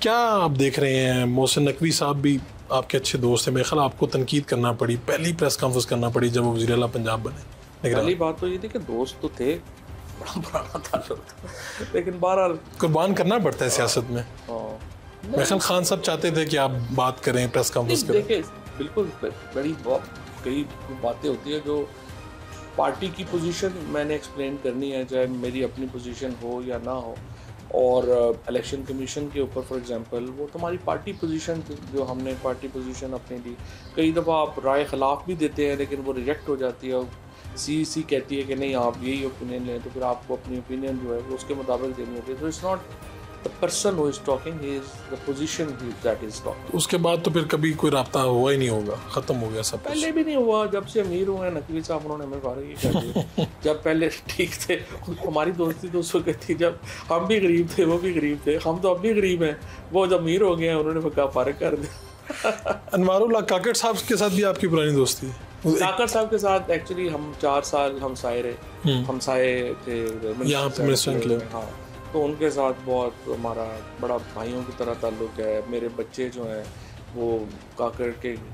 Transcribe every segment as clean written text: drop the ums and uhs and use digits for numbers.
क्या आप देख रहे हैं? मोहसिन नकवी साहब भी आपके अच्छे दोस्त हैं, मेरे ख्याल आपको तनकीद करना पड़ी, पहली प्रेस कॉन्फ्रेंस करना पड़ी जब वो वज़ीर आला पंजाब बने। पहली बात तो ये थी कि दोस्त तो थे, बड़ा पुराना ताल्लुक था, लेकिन बहरहाल कुर्बान करना पड़ता है सियासत में। मेरे ख्याल खान साहब चाहते थे कि आप बात करें, प्रेस कॉन्फ्रेंस करें। देखिए बिल्कुल बड़ी कई बातें होती है जो पार्टी की पोजीशन मैंने एक्सप्लेन करनी है, चाहे मेरी अपनी पोजीशन हो या ना हो। और इलेक्शन कमीशन के ऊपर फॉर एग्जांपल वो तुम्हारी पार्टी पोजीशन थी, जो हमने पार्टी पोजीशन अपनी दी। कई दफ़ा आप राय ख़िलाफ़ भी देते हैं लेकिन वो रिजेक्ट हो जाती है, सी कहती है कि नहीं आप यही ओपिनियन लें, तो फिर आपको अपनी ओपिनियन जो है वो उसके मुताबिक देनी होती है। तो it's not the person who is talking, he is the position that is talking. उसके बाद तो फिर कभी कोई रब्ता हुआ ही नहीं होगा, ख़त्म हो गया सब। पहले भी नहीं हुआ, जब से अमीर हुए हैं नकवी साहब उन्होंने हमें फारिग ही कर दिया। जब पहले ठीक थे, हमारी दोस्ती तो उस वक्त थी जब हम भी गरीब थे, वो भी गरीब थे। हम तो अब भी गरीब हैं, वो जब अमीर हो गए हैं उन्होंने वक़्त फारिग कर दिया। अनवारुल्लाह काकड़ साहब के साथ भी आपकी पुरानी दोस्ती है? काकड़ साहब के साथ एक्चुअली हम 4 साल हमसाए रहे, हमसाए थे यहाँ पे मिनिस्टर। हाँ, तो उनके साथ बहुत हमारा बड़ा भाइयों की तरह ताल्लुक़ है। मेरे बच्चे जो हैं वो काकड़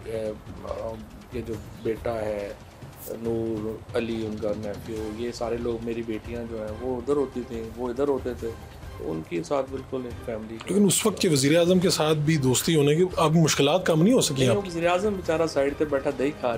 के जो बेटा है नूर अली, उनका नेफ्यू, ये सारे लोग, मेरी बेटियां जो हैं वो उधर होती थी, वो इधर होते थे, तो उनके साथ बिल्कुल एक फैमिली। लेकिन उस वक्त के वज़ीर आज़म के साथ भी दोस्ती होने की अब मुश्किलात कम नहीं हो सकी? वज़ीर आज़म बेचारा साइड पे बैठा दही खा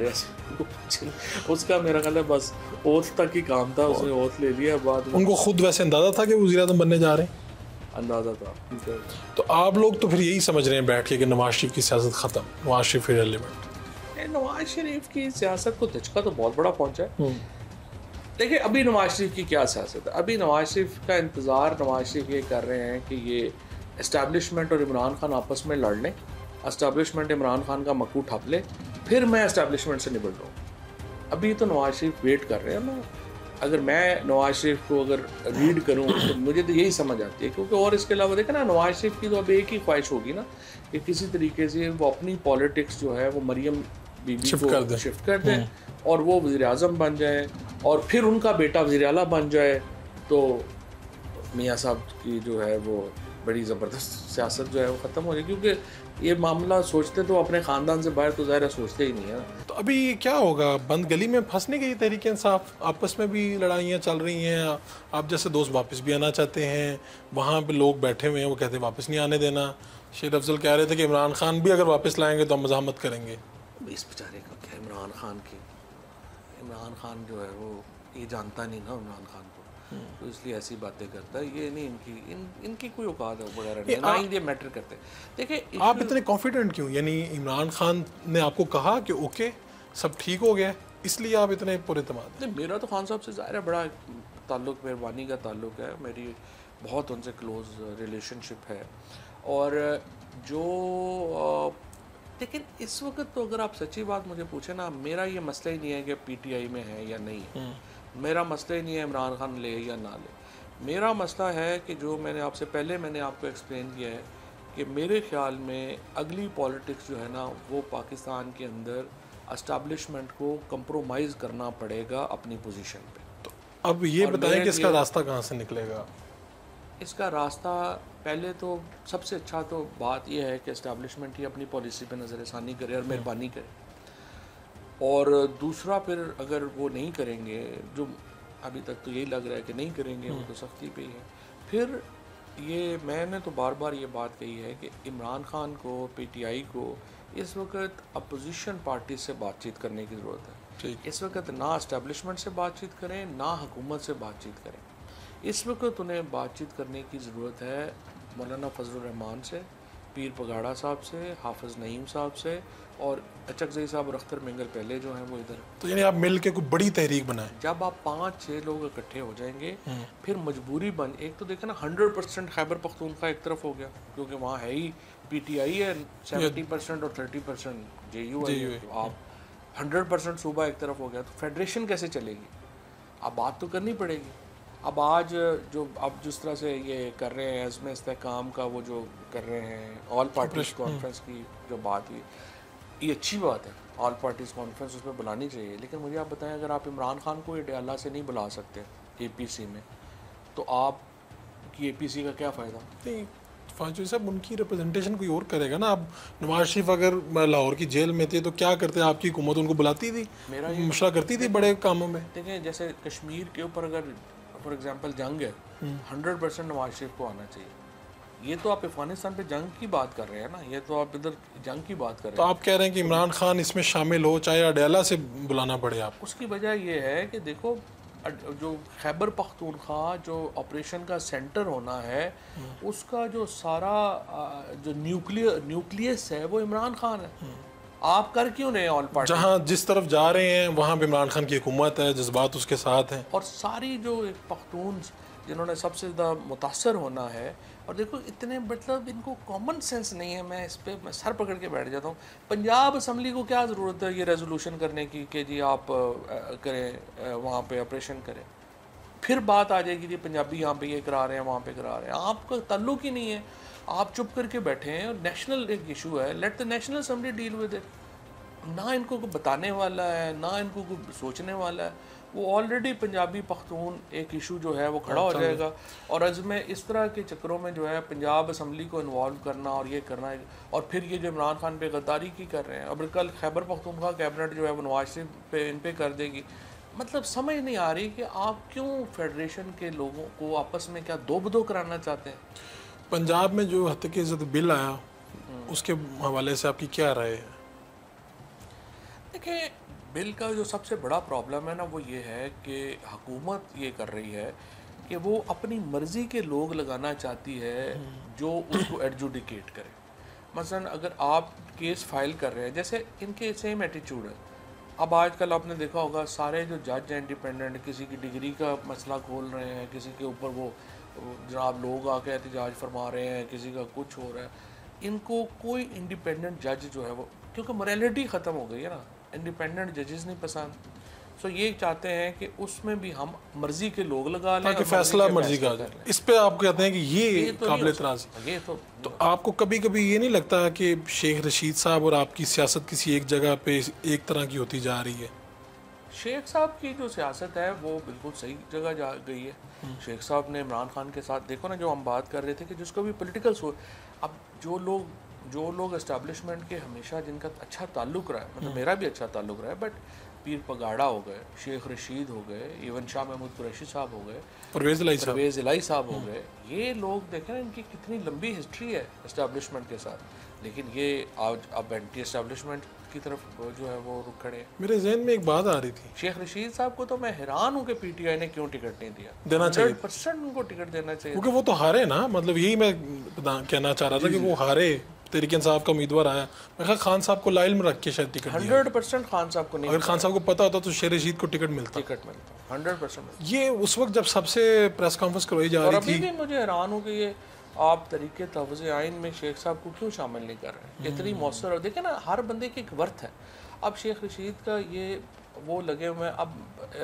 रहा उसका मेरा ख्याल है बस ओथ तक ही काम था, उसने ओथ ले लिया। बाद उनको खुद वैसे अंदाज़ा था कि वो वज़ीर आज़म बनने जा रहे हैं? अंदाज़ा था। तो आप लोग तो फिर यही समझ रहे हैं बैठ के कि नवाज शरीफ की सियासत ख़त्म, नवाज शरीफ इररिलेवेंट? नवाज शरीफ की सियासत को धचका तो बहुत बड़ा पहुंचा है। देखिए अभी नवाज शरीफ की क्या सियासत है, अभी नवाज शरीफ का इंतज़ार नवाज शरीफ ये कर रहे हैं कि ये इस्टेब्लिशमेंट और इमरान खान आपस में लड़ लें, इस्टेब्लिशमेंट इमरान खान का मकू ठप ले, फिर मैं इस्टेब्लिशमेंट से निपट लूँ। अभी तो नवाज शरीफ वेट कर रहे हैं ना। अगर मैं नवाज शरीफ को अगर रीड करूँ तो मुझे तो यही समझ आती है, क्योंकि और इसके अलावा देखें ना, नवाज शरीफ की तो अब एक ही ख्वाहिश होगी ना कि किसी तरीके से वो अपनी पॉलिटिक्स जो है वो मरियम बीबी को शिफ्ट कर दें और वो वज़ीर आज़म बन जाए और फिर उनका बेटा वज़ीर आला बन जाए, तो मियाँ साहब की जो है वो बड़ी ज़बरदस्त सियासत जो है वो ख़त्म हो जाए। क्योंकि ये मामला सोचते तो अपने ख़ानदान से बाहर तो ज़ाहिर सोचते ही नहीं है। तो अभी क्या होगा? बंद गली में फंसने गई तहरीक इंसाफ, आपस में भी लड़ाइयाँ चल रही हैं, आप जैसे दोस्त वापस भी आना चाहते हैं, वहाँ पे लोग बैठे हुए हैं वो कहते हैं वापस नहीं आने देना। शेर अफजल कह रहे थे कि इमरान खान भी अगर वापस लाएंगे तो हम मज़ाहमत करेंगे। इस बेचारे का क्या, इमरान खान जो है वो ये जानता नहीं ना इमरान खान को, तो इसलिए ऐसी बातें करता है। ये नहीं इनकी कोई औकात है वगैरह नहीं, ना ये मैटर करते। देखिए आप इतने कॉन्फिडेंट क्यों? यानी इमरान खान ने आपको कहा कि ओके सब ठीक हो गया, इसलिए आप इतने पुरएतमाद हैं? मेरा तो खान साहब से ज़ाहिर है बड़ा ताल्लुक़, मेहरबानी का ताल्लुक़ है, मेरी बहुत उनसे क्लोज़ रिलेशनशिप है। और जो लेकिन इस वक्त तो अगर आप सच्ची बात मुझे पूछे ना, मेरा ये मसला ही नहीं है कि पीटीआई में है या नहीं है, मेरा मसला ही नहीं है इमरान खान ले या ना ले। मेरा मसला है कि जो मैंने आपको एक्सप्लेन किया है कि मेरे ख़्याल में अगली पॉलिटिक्स जो है ना वो पाकिस्तान के अंदर एस्टैब्लिशमेंट को कंप्रोमाइज़ करना पड़ेगा अपनी पोजीशन पे। तो अब ये बताएं कि इसका रास्ता कहाँ से निकलेगा? इसका रास्ता पहले तो सबसे अच्छा तो बात यह है कि एस्टैब्लिशमेंट ही अपनी पॉलिसी पे नज़रसानी करे और मेहरबानी करे। और दूसरा फिर अगर वो नहीं करेंगे, जो अभी तक तो यही लग रहा है कि नहीं करेंगे, वो तो सख्ती पे ही है, फिर ये मैंने तो बार बार ये बात कही है कि इमरान खान को, पीटीआई को इस वक्त अपोजिशन पार्टी से बातचीत करने की ज़रूरत है। इस वक्त ना एस्टैब्लिशमेंट से बातचीत करें ना हुकूमत से बातचीत करें। इस वक्त उन्हें बातचीत करने की ज़रूरत है मौलाना फजलुर रहमान से, पीर पगाड़ा साहब से, हाफिज़ नईम साहब से और अचकज़ई साहब और अख्तर मिंगल पहले जो हैं वो इधर। तो यानी आप मिल के कोई बड़ी तहरीक बनाएं। जब आप 5-6 लोग इकट्ठे हो जाएंगे फिर मजबूरी बन, एक तो देखें ना 100% खैबर पख्तूनख्वा एक तरफ हो गया क्योंकि वहाँ है ही पीटीआई है 70% और 30% जेयू है, तो आप 100% सूबा एक तरफ हो गया, तो फेडरेशन कैसे चलेगी? अब बात तो करनी पड़ेगी। अब आज जो अब जिस तरह से ये कर रहे हैं इसमें इस्तेहकाम का वो जो कर रहे हैं ऑल पार्टीज़ कॉन्फ्रेंस की जो बात हुई, ये अच्छी बात है, ऑल पार्टीज़ कॉन्फ्रेंस उसमें बुलानी चाहिए। लेकिन मुझे आप बताएं, अगर आप इमरान खान को अडयाला से नहीं बुला सकते एपीसी में, तो आप की एपीसी का क्या फ़ायदा? नहीं, फाजू साहब उनकी रिप्रेजेंटेशन कोई और करेगा ना। अब नवाज शरीफ अगर लाहौर की जेल में थे तो क्या करते, आपकी हुकूमत उनको बुलाती थी, मशवरा करती थी बड़े कामों में। देखें जैसे कश्मीर के ऊपर अगर फॉर एग्जांपल जंग है, 100% नवाज शरीफ को आना चाहिए। ये तो आप अफगानिस्तान पे जंग की बात कर रहे हैं ना, ये तो आप इधर जंग की बात कर रहे हैं। तो आप कह रहे हैं कि इमरान खान इसमें शामिल हो, चाहे अडेला से बुलाना पड़े आपको। उसकी वजह यह है कि देखो जो खैबर पख्तूनख्वा जो ऑपरेशन का सेंटर होना है, उसका जो सारा जो न्यूक्लियस है वो इमरान खान है। आप कर क्यों रहे हैं ऑल पार्टी? जहाँ जिस तरफ जा रहे हैं वहाँ पे इमरान खान की हुकूमत है, जज्बात उसके साथ हैं। और सारी जो एक पख्तून जिन्होंने सबसे ज़्यादा मुतासर होना है, और देखो इतने मतलब इनको कॉमन सेंस नहीं है। मैं इस पे मैं सर पकड़ के बैठ जाता हूँ। पंजाब असम्बली को क्या ज़रूरत है ये रेजोल्यूशन करने की कि जी आप करें वहाँ पे ऑपरेशन करें? फिर बात आ जाएगी जी पंजाबी यहाँ पे ये करा रहे हैं, वहाँ पे करा रहे हैं। आपका ताल्लुक ही नहीं है, आप चुप करके बैठे हैं। नेशनल एक इशू है, let the national assembly deal with it. ना इनको कोई बताने वाला है, ना इनको कोई सोचने वाला है। वो ऑलरेडी पंजाबी पख्तून एक इशू जो है वो खड़ा हो जाएगा। और आज में इस तरह के चक्करों में जो है पंजाब असम्बली को इन्वॉल्व करना और ये करना है, और फिर ये जो इमरान खान पे गद्दारी की कर रहे हैं, अब कल खैबर पख्तूनख्वा कैबिनेट जो है वो नवाज शरीफ पे इन पे कर देगी। मतलब समझ नहीं आ रही कि आप क्यों फेडरेशन के लोगों को आपस में क्या दो बदो कराना चाहते हैं। पंजाब में जो हत्या की इज्जत बिल आया उसके हवाले से आपकी क्या राय है? देखिए बिल का जो सबसे बड़ा प्रॉब्लम है ना वो ये है कि हुकूमत ये कर रही है कि वो अपनी मर्ज़ी के लोग लगाना चाहती है जो उसको एडजुडिकेट करे। मसलन अगर आप केस फाइल कर रहे हैं, जैसे इनके सेम एटीट्यूड है। अब आजकल आपने देखा होगा सारे जो जज हैं इंडिपेंडेंट, किसी की डिग्री का मसला खोल रहे हैं, किसी के ऊपर वो जनाब लोग आके एहतजाज फरमा रहे हैं, किसी का कुछ हो रहा है। इनको कोई इंडिपेंडेंट जज जो है वो, क्योंकि मोरालिटी ख़त्म हो गई है ना, इंडिपेंडेंट जजेस नहीं पसंद। सो ये चाहते हैं कि उसमें भी हम मर्जी के लोग लगा लें ताकि फैसला मर्जी का जाए। इस पे आप कहते हैं कि ये तो काबिल इतराज़। ये तो आपको कभी कभी ये नहीं लगता कि शेख रशीद साहब और आपकी सियासत किसी एक जगह पे एक तरह की होती जा रही है? शेख साहब की जो सियासत है वो बिल्कुल सही जगह जा गई है। शेख साहब ने इमरान खान के साथ, देखो ना जो हम बात कर रहे थे कि जिसको भी पॉलिटिकल सोच, अब जो लोग एस्टेब्लिशमेंट के हमेशा जिनका अच्छा ताल्लुक रहा है, मतलब मेरा भी अच्छा ताल्लुक रहा है, बट पीर पगाड़ा हो गए, शेख रशीद हो गए, इवन शाह महमूद कुरैशी साहब हो गए, परवेज़ इलाही साहब हो गए, ये लोग देखें इनकी कितनी लंबी हिस्ट्री है एस्टेब्लिशमेंट के साथ। लेकिन ये आज अब एंटी एस्टेब्लिशमेंट की तरफ जो है वो रुक खड़े हैं। मेरे जहन में एक बात आ रही थी, शेख रशीद साहब को तो मैं हैरान हूँ कि पीटीआई ने क्यों टिकट नहीं दिया। देना चाहिए, 100% उनको टिकट देना चाहिए, क्योंकि वो तो हारे ना। मतलब यही मैं कहना चाह रहा था कि वो हारे, तहरीक इंसाफ का उम्मीदवार आया। मैं कहा खान साहब को लाइल में रख के शायद टिकट 100% खान साहब को नहीं। अगर खान साहब को पता होता तो शेर रशीद को टिकट मिलता। 100%। ये उस वक्त जब सबसे प्रेस कॉन्फ्रेंस करवाई जा और रही अभी थी, भी मुझे हैरान हूँ कि ये आप तरीके तहफ़्फ़ुज़ आइन में शेख साहब को क्यों शामिल नहीं कर रहे हैं। इतनी मौसर, और देखें ना हर बंदे की एक वर्थ है। अब शेख रशीद का ये वो लगे हुए हैं, अब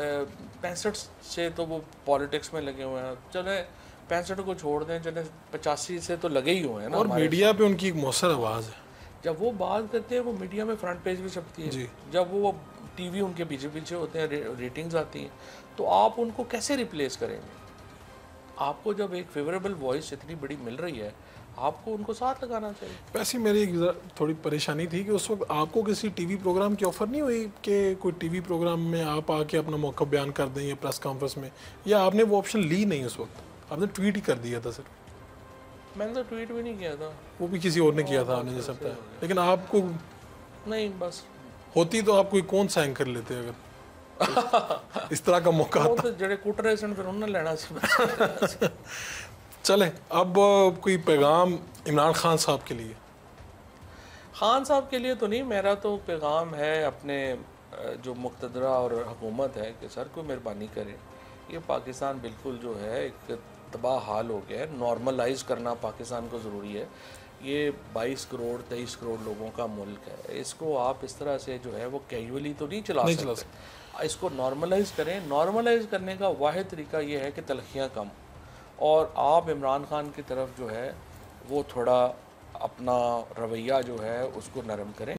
65 से तो वो पॉलिटिक्स में लगे हुए हैं। चले 65 को छोड़ दें, चले 85 से तो लगे ही हुए हैं ना। और मीडिया पे उनकी एक मौसर आवाज़ है। जब वो बात करते हैं वो मीडिया में फ्रंट पेज भी छपती है, जब वो टीवी उनके पीछे पीछे होते हैं, रेटिंग्स आती हैं, तो आप उनको कैसे रिप्लेस करेंगे? आपको जब एक फेवरेबल वॉइस इतनी बड़ी मिल रही है, आपको उनको साथ लगाना चाहिए। वैसे मेरी एक थोड़ी परेशानी थी कि उस वक्त आपको किसी टीवी प्रोग्राम की ऑफ़र नहीं हुई कि कोई टीवी प्रोग्राम में आप आके अपना मौका बयान कर दें या प्रेस कॉन्फ्रेंस में, या आपने वो ऑप्शन ली नहीं? उस वक्त आपने ट्वीट ही कर दिया था सिर्फ। मैंने तो ट्वीट भी नहीं किया था, वो भी किसी और ने किया था, आपने जैसा बताया। लेकिन आपको नहीं, बस होती तो आप कोई कौन सा एंकर लेते अगर इस तरह का मौका आता? तो जड़े कुट रहे सन फिर उन्होंने लेना सी। चले अब कोई पैगाम इमरान खान साहब के लिए? खान साहब के लिए तो नहीं, मेरा तो पैगाम है अपने जो मुक़तदरा और हुकूमत है कि सर को मेहरबानी करें। ये पाकिस्तान बिल्कुल जो है एक तबाह हाल हो गया है। नॉर्मलाइज करना पाकिस्तान को ज़रूरी है। ये 22 करोड़ 23 करोड़ लोगों का मुल्क है, इसको आप इस तरह से जो है वो कैजुअली तो नहीं चला सकते। इसको नॉर्मलाइज करें। नॉर्मलाइज करने का वाहिद तरीका ये है कि तलखियाँ कम, और आप इमरान खान की तरफ जो है वो थोड़ा अपना रवैया जो है उसको नरम करें।